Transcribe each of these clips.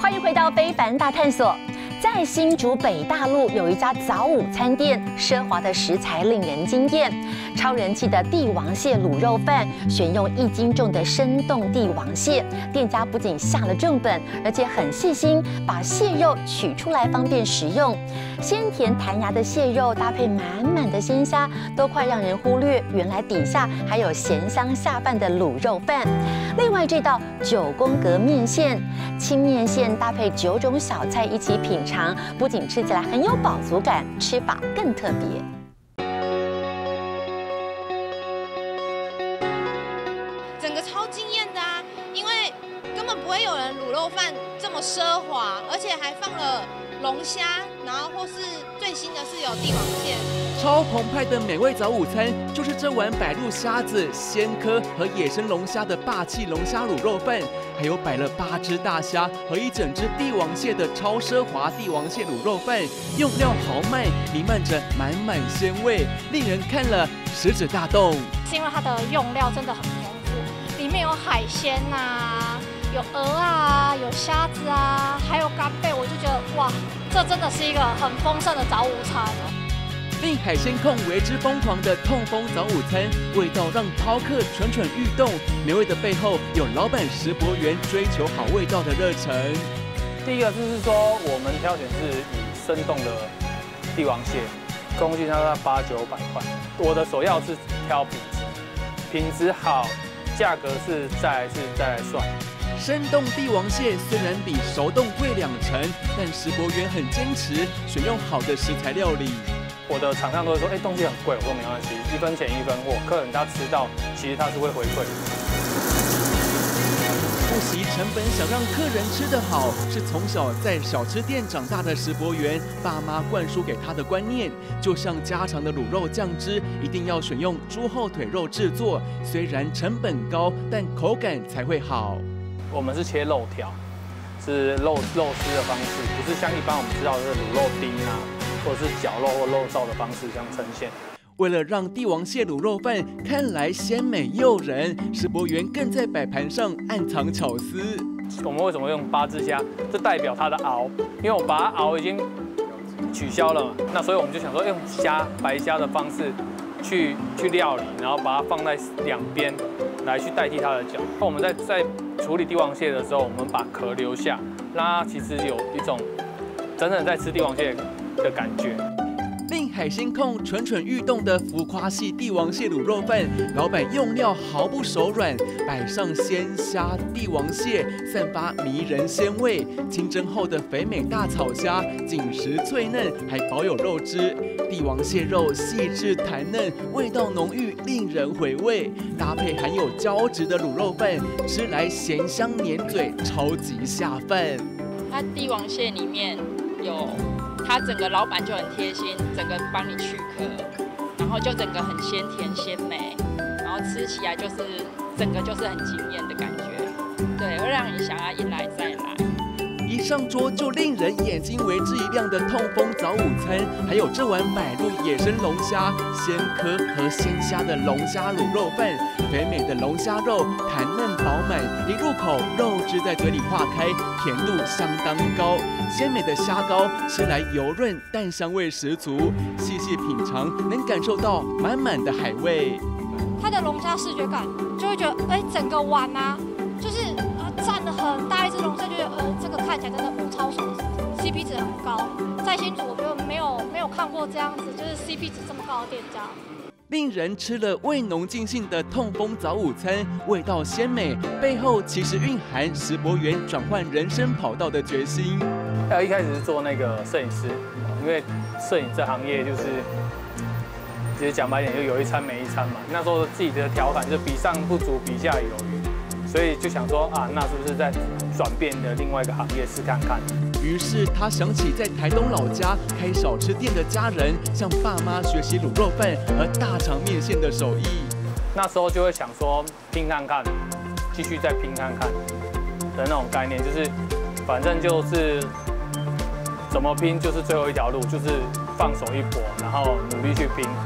欢迎回到非凡大探索。在新竹北大路有一家早午餐店，奢华的食材令人惊艳。超人气的帝王蟹卤肉饭，选用1斤重的生冻帝王蟹，店家不仅下了重本，而且很细心，把蟹肉取出来方便食用。鲜甜弹牙的蟹肉搭配满满的鲜虾，都快让人忽略原来底下还有咸香下饭的卤肉饭。另外这道9宫格面线，清面线搭配9种小菜一起品尝，不仅吃起来很有饱足感，吃法更特别。 整个超惊艳的啊！因为根本不会有人卤肉饭这么奢华，而且还放了龙虾，然后或是最新的是有帝王蟹。 超澎湃的美味早午餐，就是这碗摆入虾子、鲜科和野生龙虾的霸气龙虾卤肉饭，还有摆了8只大虾和1整只帝王蟹的超奢华帝王蟹卤肉饭，用料豪迈，弥漫着满满鲜味，令人看了食指大动。 是因为它的用料真的很丰富，里面有海鲜啊，有鹅啊，有虾子啊，还有干贝，我就觉得哇，这真的是一个很丰盛的早午餐。 令海鲜控为之疯狂的痛风早午餐，味道让饕客蠢蠢欲动。美味的背后，有老板石伯元追求好味道的热忱。 第一个就是说，我们挑选是以生冻的帝王蟹，公斤大概800-900块。我的首要是挑品质，品质好，价格是再来算。 生冻帝王蟹虽然比熟冻贵2成，但石伯元很坚持选用好的食材料理。 我的厂商都会说，东西很贵，我说没关系，1分钱1分货，客人他吃到，其实他是会回馈的。 不惜成本想让客人吃得好，是从小在小吃店长大的石伯元爸妈灌输给他的观念。就像家常的卤肉酱汁，一定要选用猪后腿肉制作，虽然成本高，但口感才会好。 我们是切肉条，是肉丝的方式，不是像一般我们知道的卤肉丁啊，或者是绞肉或肉燥的方式这样呈现。 为了让帝王蟹卤肉饭看来鲜美诱人，石伯元更在摆盘上暗藏巧思。 我们为什么用8只虾？这代表它的螯，因为我把它螯已经取消了嘛，那所以我们就想说用白虾的方式去料理，然后把它放在2边来去代替它的脚。那我们在处理帝王蟹的时候，我们把壳留下，让它其实有一种真正在吃帝王蟹的感觉。 令海鲜控蠢蠢欲动的浮夸系帝王蟹卤肉饭，老板用料毫不手软，摆上鲜虾、帝王蟹，散发迷人鲜味。清蒸后的肥美大草虾，紧实脆嫩，还保有肉汁。帝王蟹肉细致弹嫩，味道浓郁，令人回味。搭配含有胶质的卤肉饭，吃来咸香黏嘴，超级下饭。 它帝王蟹里面有。它整个老板就很贴心，整个帮你去壳，然后就整个很鲜甜鲜美，然后吃起来就是整个就是很惊艳的感觉，对，会让你想要一来再来。 一上桌就令人眼睛为之一亮的痛风早午餐，还有这碗摆入野生龙虾、鲜科和鲜虾的龙虾卤肉饭，肥美的龙虾肉弹嫩饱满，一入口肉汁在嘴里化开，甜度相当高。鲜美的虾膏吃来油润，蛋香味十足，细细品尝能感受到满满的海味。 它的龙虾视觉感就会觉得，整个碗啊，就是占了很大一只龙虾，就觉得这个看起来真的超爽 ，CP 值很高。在新竹我觉得没有看过这样子，就是 CP 值这么高的店家。 令人吃了味浓尽兴的痛风早午餐，味道鲜美，背后其实蕴含石伯元转换人生跑道的决心。 还有一开始是做那个摄影师，因为摄影这行业就是，其实讲白一点，就有一餐没一餐嘛。那时候自己的调侃就比上不足，比下有余，所以就想说啊，那是不是在转变的另外一个行业试看看？ 于是他想起在台东老家开小吃店的家人，向爸妈学习卤肉饭和大肠面线的手艺。 那时候就会想说拼看看，继续再拼看看的那种概念，就是反正就是怎么拼就是最后一条路，就是放手一搏，然后努力去拼。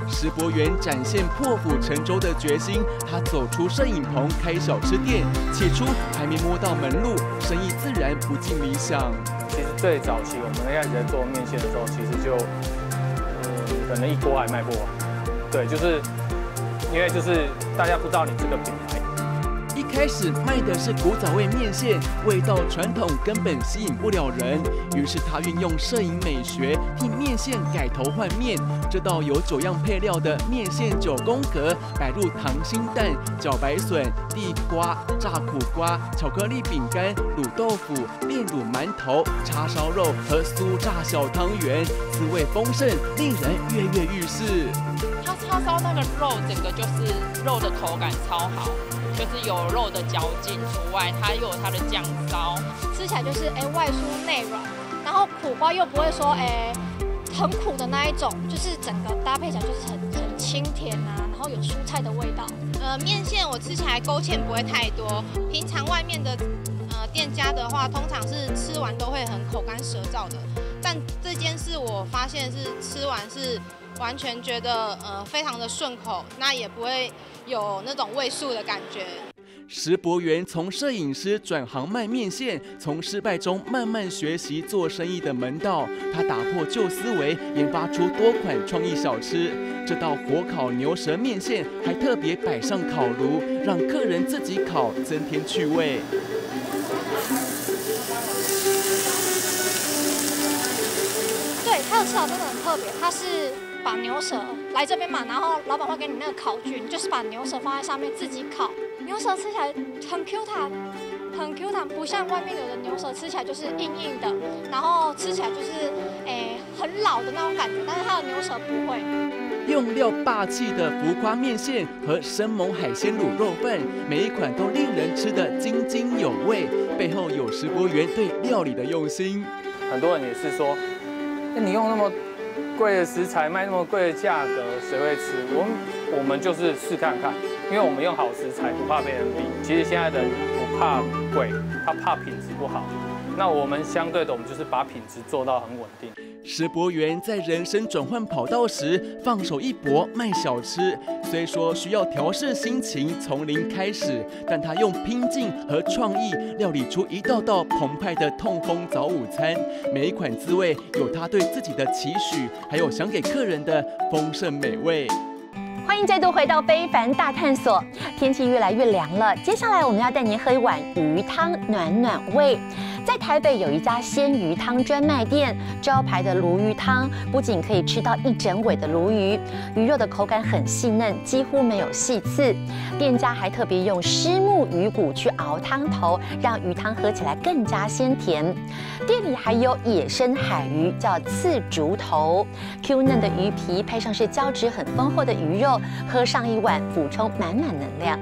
石博元展现破釜沉舟的决心，他走出摄影棚开小吃店，起初还没摸到门路，生意自然不尽理想。 其实最早期我们一开始在做面线的时候，其实就可能一锅还卖不完。对，就是因为就是大家不知道你这个品牌。 一开始卖的是古早味面线，味道传统根本吸引不了人。于是他运用摄影美学，替面线改头换面。这道有9样配料的面线9宫格，摆入溏心蛋、茭白笋、地瓜、炸苦瓜、巧克力饼干、卤豆腐、炼乳馒头、叉烧肉和酥炸小汤圆，滋味丰盛，令人跃跃欲试。 它叉烧那个肉，整个就是肉的口感超好。就是有肉的嚼劲除外，它又有它的酱烧， 吃起来就是外酥内软，然后苦瓜又不会说很苦的那一种，就是整个搭配起来就是很清甜啊，然后有蔬菜的味道。 面线我吃起来勾芡不会太多，平常外面的店家的话，通常是吃完都会很口干舌燥的，但这件事我发现是吃完是完全觉得非常的顺口，那也不会有那种味素的感觉。 石博元从摄影师转行卖面线，从失败中慢慢学习做生意的门道。他打破旧思维，研发出多款创意小吃。这道火烤牛舌面线还特别摆上烤炉，让客人自己烤，增添趣味。 对，它的吃法真的很特别，它是把牛舌来这边嘛，然后老板会给你那个烤具，你就是把牛舌放在上面自己烤。牛舌吃起来很 Q 弹，很 Q 弹，不像外面有的牛舌吃起来就是硬硬的，然后吃起来就是很老的那种感觉，但是它的牛舌不会。 用料霸气的浮夸面线和生猛海鲜卤肉饭，每一款都令人吃得津津有味，背后有石博元对料理的用心。 很多人也是说，你用那么贵的食材卖那么贵的价格，谁会吃？我们就是试看看，因为我们用好食材，不怕被人比。其实现在的人不怕贵，他怕品质不好。那我们相对的，我们就是把品质做到很稳定。 石博元在人生转换跑道时，放手一搏卖小吃。虽说需要调试心情，从零开始，但他用拼劲和创意料理出一道道澎湃的痛风早午餐。每一款滋味有他对自己的期许，还有想给客人的丰盛美味。 欢迎再度回到非凡大探索。天气越来越凉了，接下来我们要带您喝一碗鱼汤，暖暖胃。在台北有一家鲜鱼汤专卖店，招牌的鲈鱼汤不仅可以吃到一整尾的鲈鱼，鱼肉的口感很细嫩，几乎没有细刺。店家还特别用虱目鱼骨去熬汤头，让鱼汤喝起来更加鲜甜。店里还有野生海鱼，叫刺竹头，Q 嫩的鱼皮配上是胶质很丰厚的鱼肉，喝上一碗补充满满能量。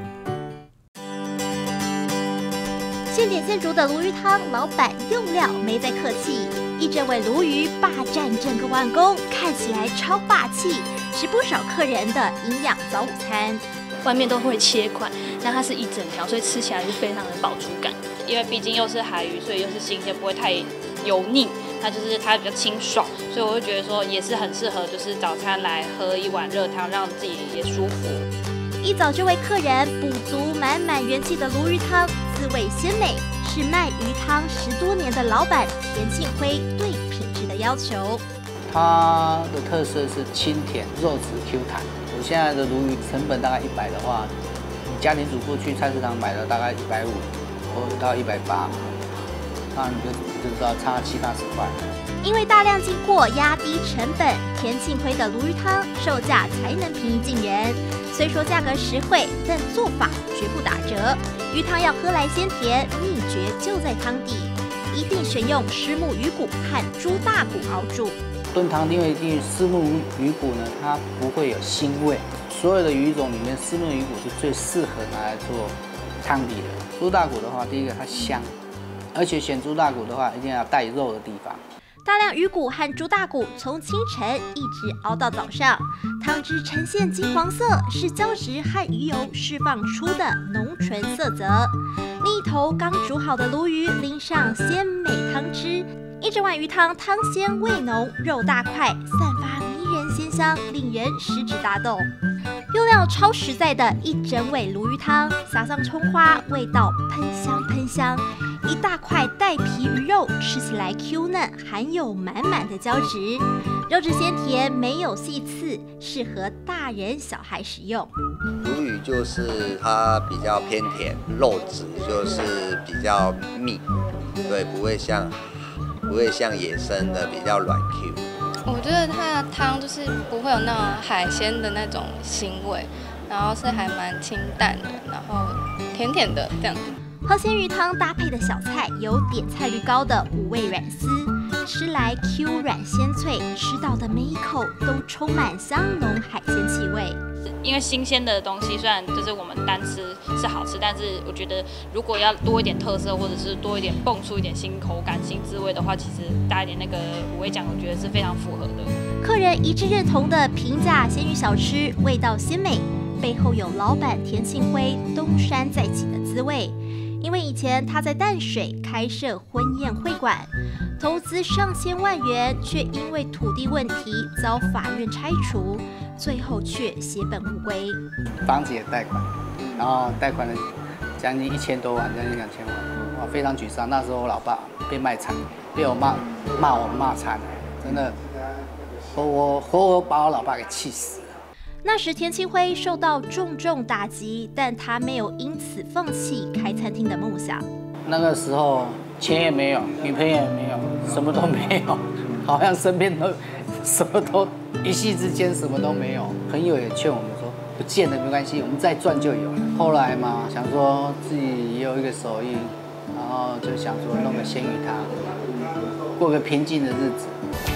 现点现煮的鲈鱼汤，老板用料没再客气，一整尾鲈鱼霸占整个碗公，看起来超霸气，是不少客人的营养早午餐。 外面都会切块，但它是一整条，所以吃起来是非常的饱足感。因为毕竟又是海鱼，所以又是新鲜，不会太油腻，它比较清爽，所以我会觉得说也是很适合，就是早餐来喝一碗热汤，让自己也舒服。 一早就为客人补足满满元气的鲈鱼汤，滋味鲜美，是卖鱼汤10多年的老板田庆辉对品质的要求。 它的特色是清甜，肉质 Q 弹。我现在的鲈鱼成本大概100的话，你家庭主妇去菜市场买的大概150或到180，那你就知道差70-80块。 因为大量进货压低成本，田庆辉的鲈鱼汤售价才能平易近人。虽说价格实惠，但做法绝不打折。鱼汤要喝来鲜甜，秘诀就在汤底，一定选用虱目鱼骨和猪大骨熬煮。 炖汤因为虱目鱼骨呢，它不会有腥味。所有的鱼种里面，虱目鱼骨是最适合拿来做汤底的。猪大骨的话，第一个它香，而且选猪大骨的话，一定要带肉的地方。 大量鱼骨和猪大骨从清晨一直熬到早上，汤汁呈现金黄色，是胶质和鱼油释放出的浓醇色泽。另一头刚煮好的鲈鱼淋上鲜美汤汁，一整碗鱼汤汤鲜味浓，肉大块，散发迷人鲜香，令人食指大动。用料超实在的一整尾鲈鱼汤，撒上葱花，味道喷香喷香。一大块带皮鱼肉，吃起来 Q 嫩，含有满满的胶质，肉质鲜甜，没有细刺，适合大人小孩食用。 鲈鱼就是它比较偏甜，肉质就是比较密，对，不会像野生的比较软 Q。 我觉得它的汤就是不会有那种海鲜的那种腥味，然后是还蛮清淡的，然后甜甜的这样。 喝鲜鱼汤搭配的小菜有点菜率高的五味软丝，吃来 Q 软鲜脆，吃到的每一口都充满香浓海鲜气味。 因为新鲜的东西虽然就是我们单吃是好吃，但是我觉得如果要多一点特色，或者是多一点蹦出一点新口感、新滋味的话，其实搭一点那个五味酱，我觉得是非常符合的。 客人一致认同的平价鲜鱼小吃，味道鲜美，背后有老板田庆辉东山再起的滋味。因为以前他在淡水开设婚宴会馆，投资上千万元，却因为土地问题遭法院拆除，最后却血本无归。 房子也贷款，然后贷款了将近1000多万，将近2000万，我非常沮丧。那时候我老爸被卖惨，被我骂惨了，真的，我活活把我老爸给气死了。 那时田庆辉受到重重打击，但他没有因此放弃开餐厅的梦想。 那个时候钱也没有，女朋友也没有，什么都没有，好像身边都什么都一夕之间什么都没有。朋友也劝我们说，不见了没关系，我们再赚就有了。后来嘛，想说自己也有一个手艺，然后就想说弄个鲜鱼汤，过个平静的日子。